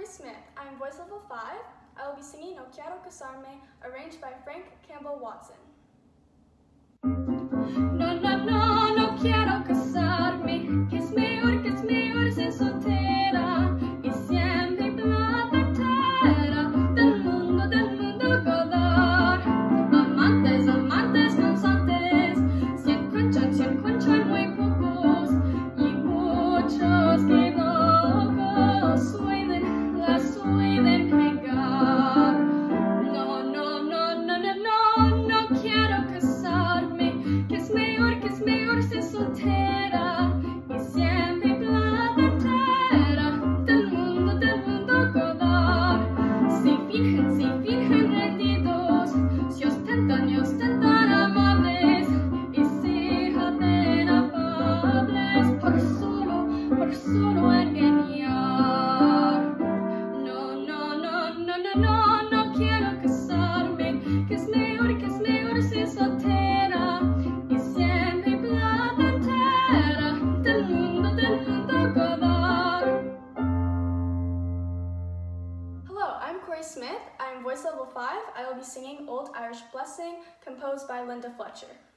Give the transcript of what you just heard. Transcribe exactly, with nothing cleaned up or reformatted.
Corey Smith. I'm voice level five. I will be singing No Quiero Casarme, arranged by Frank Campbell Watson. No, no, no, no quiero casarme, que es mejor, que es mejor ser soltera y siempre platera del mundo, del mundo gozar. Amantes, amantes constantes, se encuentran, se encuentran muy pocos y muchos que luego suelen, la suelen pegar. No, no, no, no, no, no, no quiero casarme, que es mejor, que es mejor ser soltera y siempre platera del mundo, del mundo gozar. Si fingen, si fingen rendidos, si ostentan y ostentan amables y se hacen afables por solo, por solo engañar. No, no, no, no, no, no, no quiero casarme, que es mejor, que es mejor ser soltera y siempre platera del mundo, del mundo gozar. Hello, I'm Corey Smith. I'm voice level five. I will be singing Old Irish Blessing, composed by Linda Fletcher.